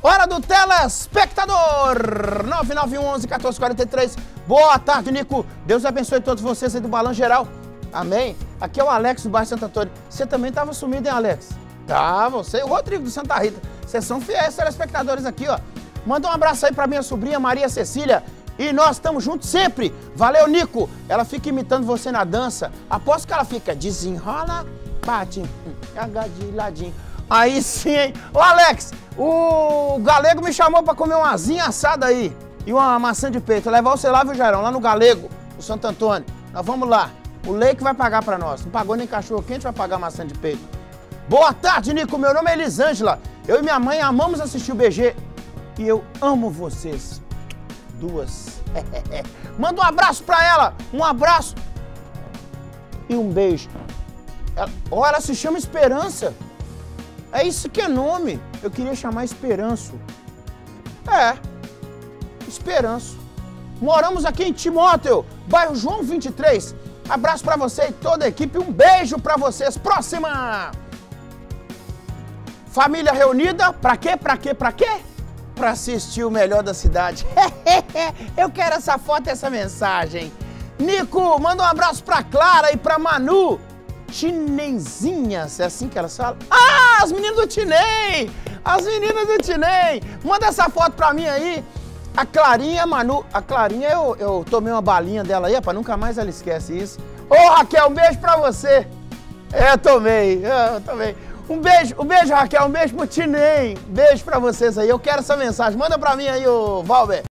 Hora do telespectador! 9911-1443. Boa tarde, Nico. Deus abençoe todos vocês aí do Balanço Geral. Amém. Aqui é o Alex do bairro Santo Antônio. Você também estava sumido, hein, Alex? Tá, você e o Rodrigo do Santa Rita. Vocês são fiéis telespectadores aqui, ó. Manda um abraço aí pra minha sobrinha Maria Cecília. E nós estamos juntos sempre. Valeu, Nico. Ela fica imitando você na dança. Aposto que ela fica desenrola, bate, de ladinho. Aí sim, hein? Ô, Alex, o Galego me chamou pra comer uma asinha assada aí. E uma maçã de peito. Levar você lá, viu, Jairão? Lá no Galego, no Santo Antônio. Nós vamos lá. O Lei que vai pagar pra nós. Não pagou nem cachorro quente, vai pagar maçã de peito. Boa tarde, Nico. Meu nome é Elisângela. Eu e minha mãe amamos assistir o BG. E eu amo vocês. Duas. Manda um abraço pra ela. Um abraço. E um beijo. Ela se chama Esperança. É isso que é nome. Eu queria chamar Esperanço. É. Esperanço. Moramos aqui em Timóteo, bairro João 23. Abraço pra você e toda a equipe. Um beijo pra vocês. Próxima. Família reunida. Pra quê? Pra quê? Pra quê? Pra assistir o melhor da cidade. Eu quero essa foto e essa mensagem. Nico, manda um abraço pra Clara e pra Manu. Tinenzinhas, é assim que elas falam? Ah, as meninas do Tinem! As meninas do Tinem! Manda essa foto pra mim aí. A Clarinha, a Manu. A Clarinha, eu tomei uma balinha dela aí, pra nunca mais ela esquece isso. Ô, Raquel, um beijo pra você. Eu tomei. Um beijo, Raquel, um beijo pro Tinem. Beijo pra vocês aí. Eu quero essa mensagem. Manda pra mim aí, ô Valber.